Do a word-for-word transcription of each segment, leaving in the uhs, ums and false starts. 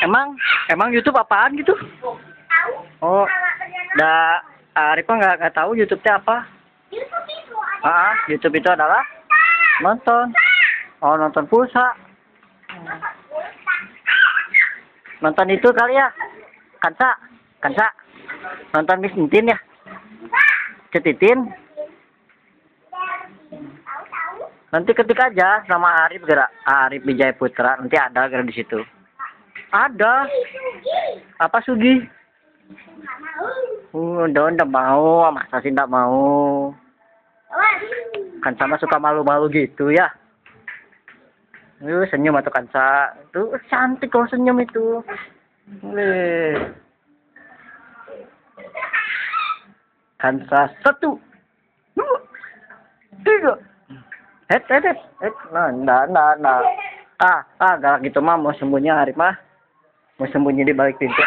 Emang, emang YouTube apaan gitu? Oh, da, Arif nggak nggak tahu YouTube itu apa? Ah, YouTube itu adalah nonton. Oh, nonton pulsa. Nonton itu kali ya, Kansa, Kansa. Nonton Miss Tintin ya, Cetitin. Nanti ketik aja sama Arif gerak, Arif Wijaya Putra, nanti ada gerak di situ. Ada. Apa Sugi? Uh, udah udah mau, masa sih nggak mau? Kan sama suka malu-malu gitu ya. Uh, senyum atau Kansa. Tuh cantik kalau senyum itu. Wih. Kansa satu, dua, tiga. Het, het, het, het. Nah, nah, nah, nah. Ah, ah, galak gitu mah mau sembunyi Arif mah. Mau sembunyi di balik pintu.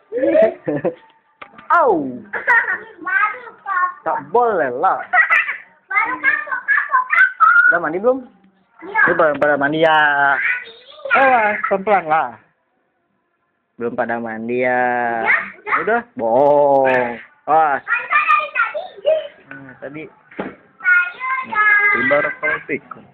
Au. Tak boleh lah. Udah mandi belum? Ini baru pada mandi ya. Oh, pelan-pelan lah. Belum pada mandi ya. Udah, bohong. Oh. Nah, tadi. Barakallahu.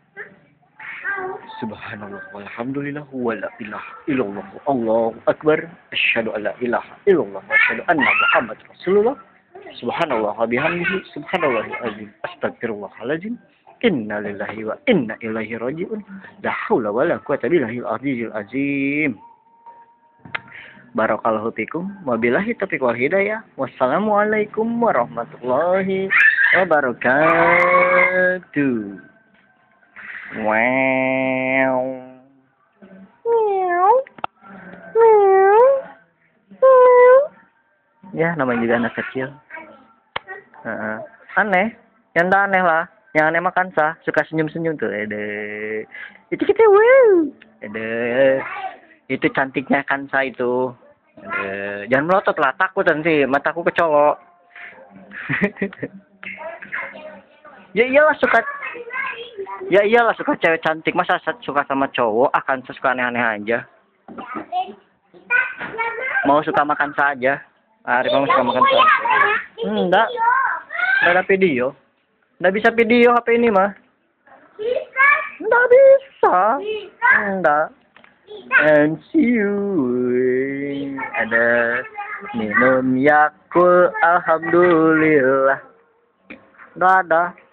Subhanallah walhamdulillah wala ilaha illallah Allahu akbar asyhadu alla ilaha illallah wa asyhadu anna Muhammad Rasulullah subhanallah wa bihamdihi subhanallahil azim astagfirullahalazim inna lillahi wa inna ilaihi raji'un la haula wala quwata billahil azizil azim. Barakallahu fikum wabillahi taufiq wal hidayah wassalamualaikum warahmatullahi wabarakatuh. Wow. Meow. Meow. Meow. Ya, namanya juga anak kecil. Uh, aneh. Yang tak aneh lah. Yang aneh mah Kansa. Suka senyum-senyum tuh. Ede. Itu kita wow. Ede. Itu cantiknya Kansa itu. Ede. Jangan melotot lah. Takut nanti. Mataku kecolok. Ya iyalah suka. Ya iyalah suka cewek cantik, masa suka sama cowok akan suka aneh-aneh aja. Mau suka makan saja. Arif mau suka makan saja. Enggak. Enggak ada video. Enggak bisa video H P ini mah. Enggak bisa. Enggak. And see you. Ada minum Yakult alhamdulillah. Enggak ada.